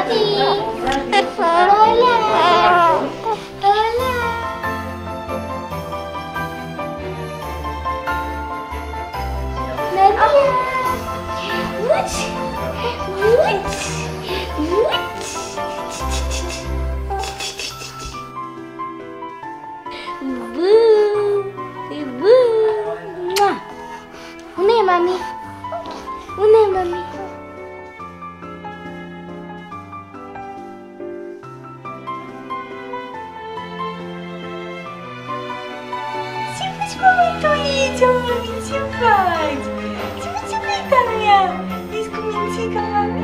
Mami. Unde e mami? Ce faci, mami, tu aici, mami? Ce faci? Ce faci, iubita mea? Ești cu mințica, mami?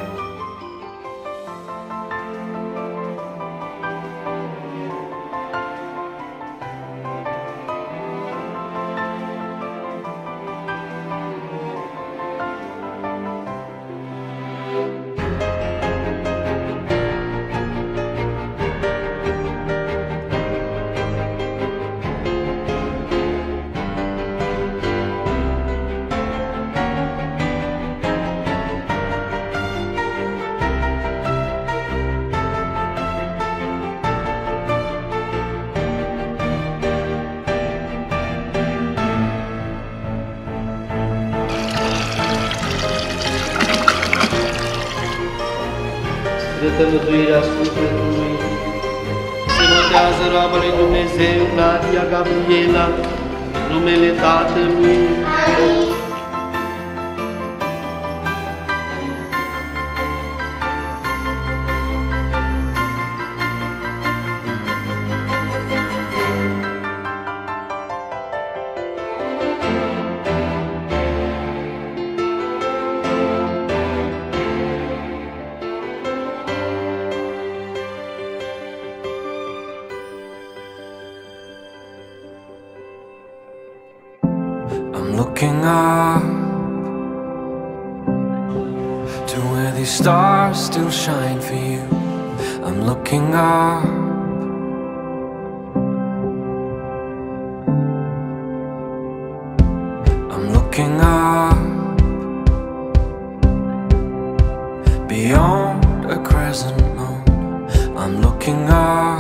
De tămăduirea sufletului se notează roaba lui Dumnezeu, Nadia Gabriela, numele Tatălui. Amin. Looking up to where these stars still shine for you. I'm looking up. I'm looking up beyond a crescent moon. I'm looking up.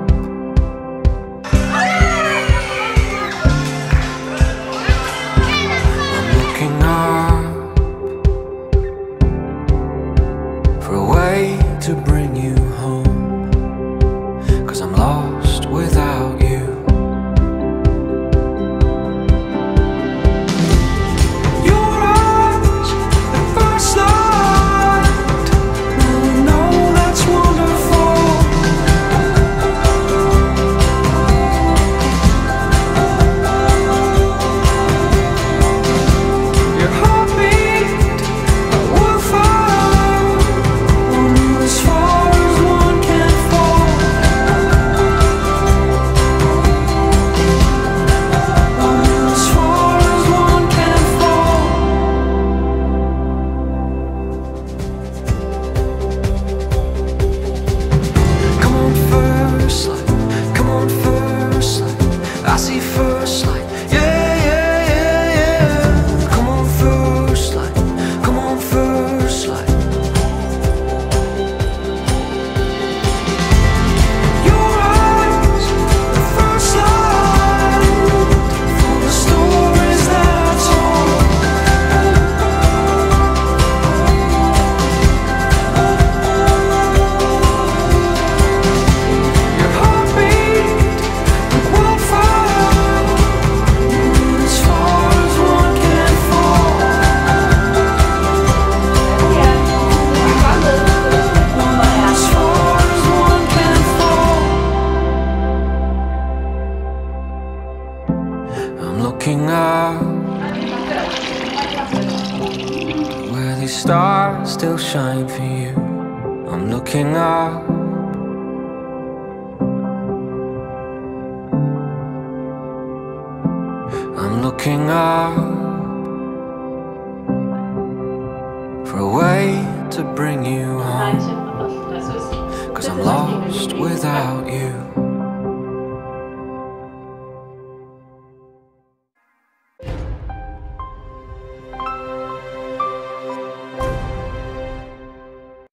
To bring you home, 'cause I'm lost without you. Your eyes at first sight, no, that's wonderful. Your heartbeat, will fire as far as one can fall. As far as one can fall. Come on, first light. Come on, first light. I see first light. Yeah, yeah, yeah, yeah. Come on, first light. Come on, first light. Looking up where these stars still shine for you. I'm looking up. I'm looking up for a way to bring you home, 'cause I'm lost without you.